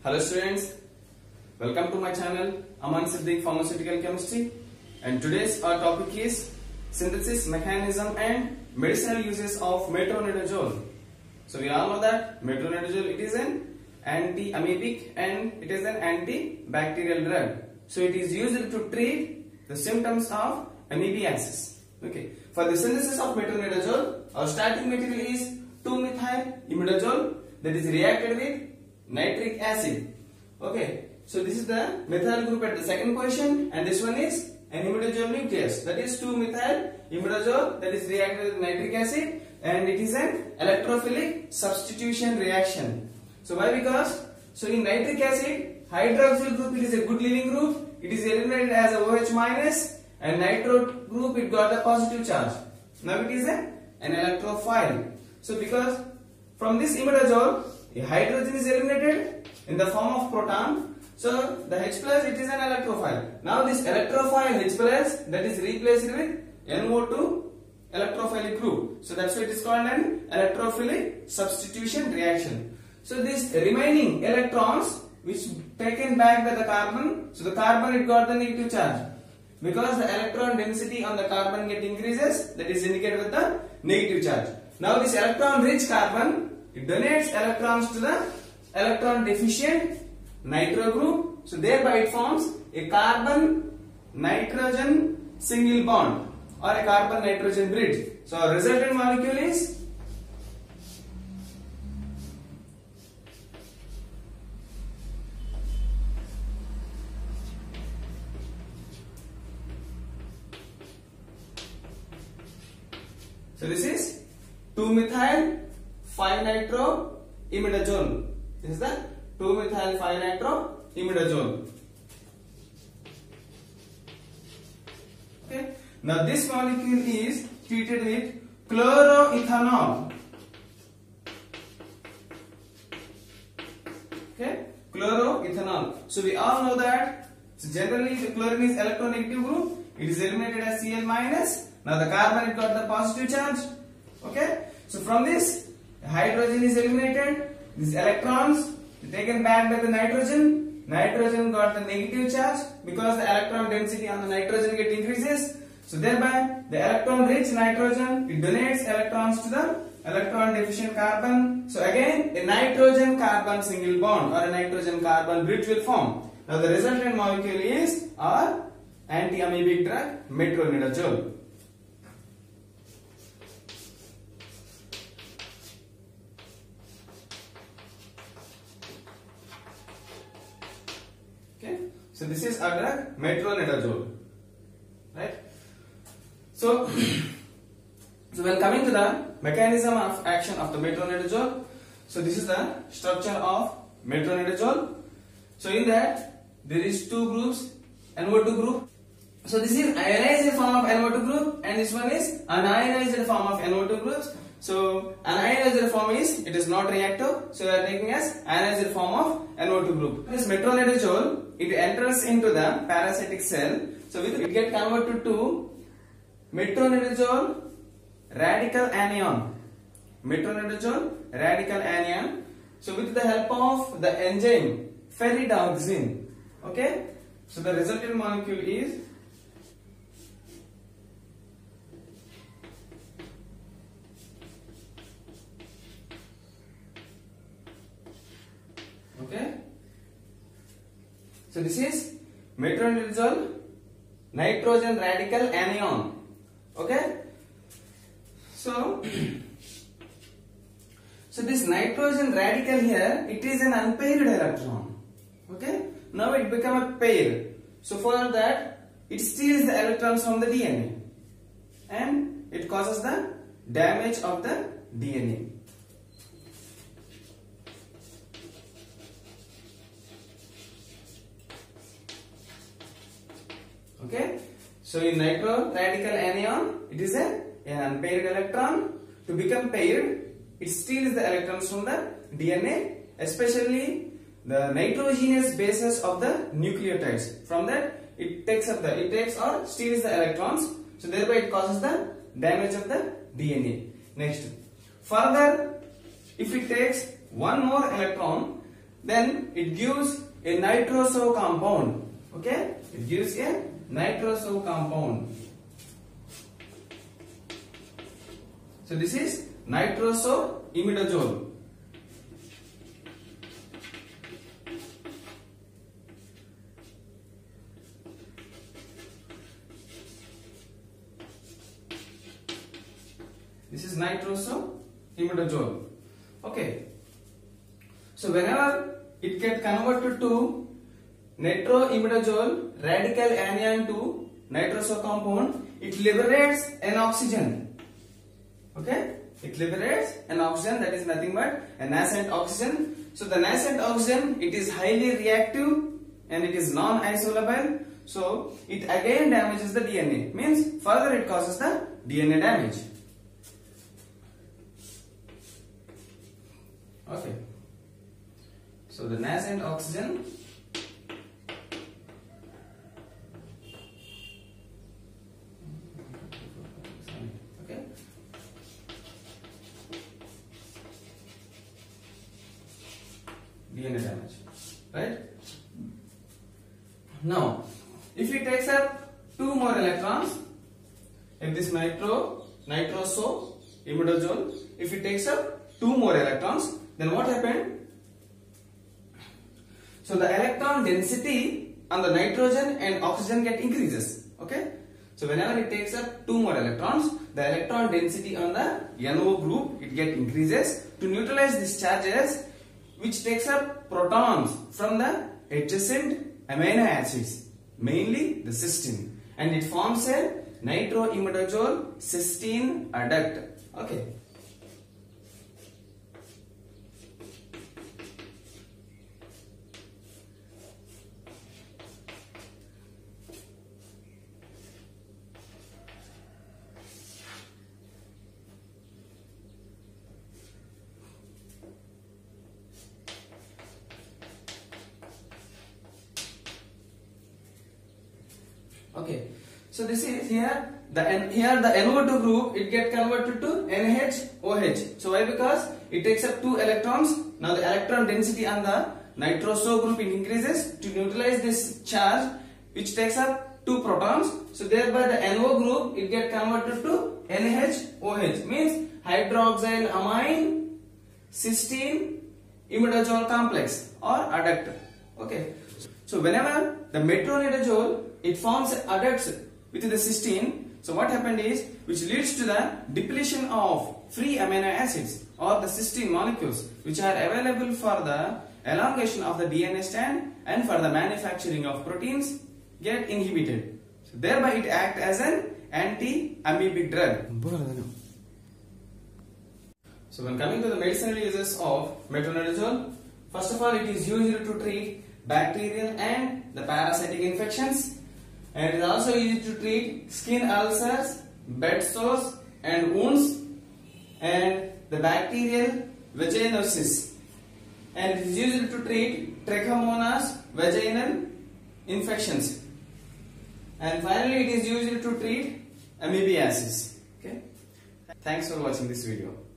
Hello students, welcome to my channel Aman Siddiq Pharmaceutical Chemistry, and today's our topic is synthesis mechanism and medicinal uses of metronidazole. So we all know that metronidazole, it is an anti-amoebic and it is an antibacterial drug. So it is used to treat the symptoms of amoebiasis. Okay. For the synthesis of metronidazole, our starting material is 2-methyl-imidazole that is reacted with nitric acid. Okay. So this is the methyl group at the second position, and this one is an imidazole nucleus, that is 2-methyl-imidazole that is reacted with nitric acid, and it is an electrophilic substitution reaction. So why? Because in nitric acid, hydroxyl group, it is a good leaving group, it is eliminated as a OH minus, and nitro group, it got a positive charge. Now it is an electrophile. So because from this imidazole, a hydrogen is eliminated in the form of proton. So the H plus, it is an electrophile. Now this electrophile H plus, that is replaced with NO2 electrophilic group. So that's why it is called an electrophilic substitution reaction. So these remaining electrons which taken back by the carbon, so the carbon, it got the negative charge. Because the electron density on the carbon get increases, that is indicated with the negative charge. Now this electron rich carbon, it donates electrons to the electron deficient nitro group. So thereby it forms a carbon nitrogen single bond or a carbon nitrogen bridge. So our resultant molecule is this is 2-methyl-5-nitro-imidazole. This is the 2-methyl-5-nitro-imidazole. Okay. Now this molecule is treated with chloroethanol. Okay, chloroethanol. So we all know that. So generally the chlorine is electronegative group. It is eliminated as Cl minus. Now the carbon, it got the positive charge. Okay. So from this, the hydrogen is eliminated. These electrons taken back by the nitrogen. Nitrogen got the negative charge because the electron density on the nitrogen get increases. So thereby the electron rich nitrogen, it donates electrons to the electron deficient carbon. So again a nitrogen carbon single bond or a nitrogen carbon bridge will form. Now the resultant molecule is our anti-amoebic drug metronidazole. Okay, so this is our drug metronidazole, right? So when coming to the mechanism of action of the metronidazole, so this is the structure of metronidazole. So in that there is two groups, NO2 group. So this is ionized form of NO2 group, and this one is unionized form of NO2 groups. So unionized form is, it is not reactive, so we are taking as ionized form of NO2 group. This metronidazole, it enters into the parasitic cell, so it get converted to metronidazole radical anion. Metronidazole radical anion. So with the help of the enzyme ferridoxine. Okay. So the resultant molecule is okay. So this is metronidazole nitrogen radical anion. Okay. So this nitrogen radical here, it is an unpaired electron. Okay. Now it become a pair. So for that, it steals the electrons from the DNA and it causes the damage of the DNA. Okay. So in nitro radical anion, it is an unpaired electron. To become paired, it steals the electrons from the DNA, especially the nitrogenous bases of the nucleotides. From that, it takes or steals the electrons. So thereby it causes the damage of the DNA. Next, further, if it takes one more electron, then it gives a nitroso compound. Okay, it gives a nitroso compound. So this is nitrosoimidazole. This is nitrosoimidazole. Okay. So whenever it gets converted to nitroimidazole radical anion to nitroso compound, it liberates an oxygen. Okay, it liberates an oxygen, that is nothing but a nascent oxygen. So the nascent oxygen, it is highly reactive and it is non-isolable. So it again damages the DNA. Means further it causes the DNA damage. Okay. So the nascent oxygen DNA damage, right? Now, if it takes up 2 more electrons, if this nitrosoimidazole, if it takes up 2 more electrons, then what happened? So the electron density on the nitrogen and oxygen get increases. Okay? So whenever it takes up 2 more electrons, the electron density on the NO group, it get increases. To neutralize these charges, which takes up protons from the adjacent amino acids, mainly the cysteine, and it forms a nitroimidazole cysteine adduct. Okay. Okay, so this is here the NO2 group, it get converted to NHOH. So why? Because it takes up 2 electrons. Now the electron density on the nitroso group it increases to neutralize this charge, which takes up 2 protons. So thereby the NO group it get converted to NHOH, means hydroxyl amine cysteine imidazole complex or adduct. Okay, so whenever the metronidazole it forms adducts with the cysteine, so what happened is, which leads to the depletion of free amino acids or the cysteine molecules, which are available for the elongation of the DNA strand and for the manufacturing of proteins get inhibited. So thereby it acts as an anti-amoebic drug. So when coming to the medicinal uses of metronidazole, first of all, it is used to treat bacterial and the parasitic infections, and it is also used to treat skin ulcers, bed sores and wounds, and the bacterial vaginosis, and it is used to treat trichomonas vaginal infections, and finally it is used to treat amoebiasis. Okay, thanks for watching this video.